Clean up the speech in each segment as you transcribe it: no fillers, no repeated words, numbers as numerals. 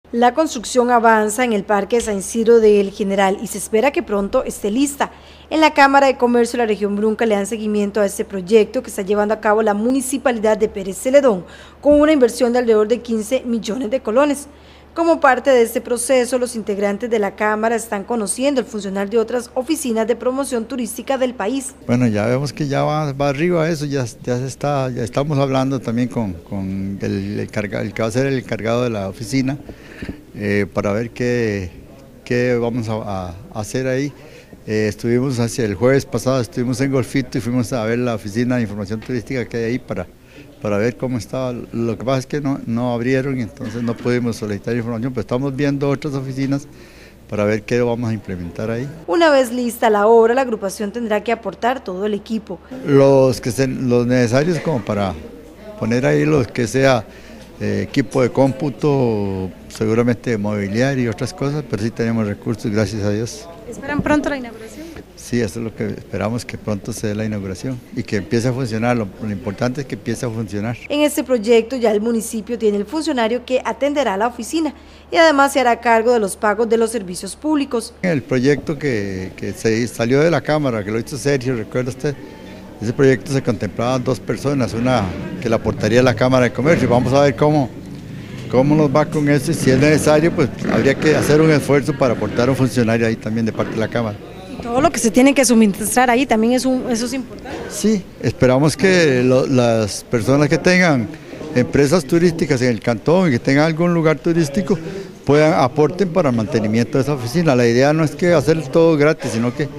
La construcción avanza en el Parque San Isidro del General y se espera que pronto esté lista. En la Cámara de Comercio de la región Brunca le dan seguimiento a este proyecto que está llevando a cabo la Municipalidad de Pérez Celedón con una inversión de alrededor de 15 millones de colones. Como parte de este proceso, los integrantes de la Cámara están conociendo el funcionar de otras oficinas de promoción turística del país. Bueno, ya vemos que ya va arriba eso, ya estamos hablando también con el que va a ser el encargado de la oficina para ver qué vamos a hacer ahí. Estuvimos hacia el jueves pasado, estuvimos en Golfito y fuimos a ver la oficina de información turística que hay ahí para ver cómo estaba. Lo que pasa es que no abrieron y entonces no pudimos solicitar información, pero estamos viendo otras oficinas para ver qué vamos a implementar ahí. Una vez lista la obra, la agrupación tendrá que aportar todo el equipo. Los necesarios como para poner ahí los que sea equipo de cómputo, seguramente mobiliario y otras cosas, pero sí tenemos recursos, gracias a Dios. ¿Esperan pronto la inauguración? Sí, eso es lo que esperamos, que pronto se dé la inauguración y que empiece a funcionar. Lo importante es que empiece a funcionar. En este proyecto ya el municipio tiene el funcionario que atenderá la oficina y además se hará cargo de los pagos de los servicios públicos. El proyecto que se salió de la Cámara, que lo hizo Sergio, recuerda usted, ese proyecto se contemplaban 2 personas, una que la aportaría a la Cámara de Comercio. Vamos a ver cómo nos va con eso y si es necesario, pues habría que hacer un esfuerzo para aportar un funcionario ahí también de parte de la Cámara. Todo lo que se tiene que suministrar ahí también eso es importante. Sí, esperamos que las personas que tengan empresas turísticas en el cantón y que tengan algún lugar turístico aporten para el mantenimiento de esa oficina. La idea no es que hacer todo gratis, sino que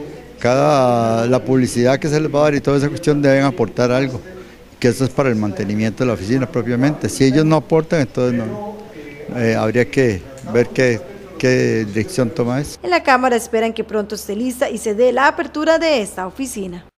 la publicidad que se les va a dar y toda esa cuestión deben aportar algo, que eso es para el mantenimiento de la oficina propiamente. Si ellos no aportan, entonces habría que ver qué dirección toma eso. En la Cámara esperan que pronto esté lista y se dé la apertura de esta oficina.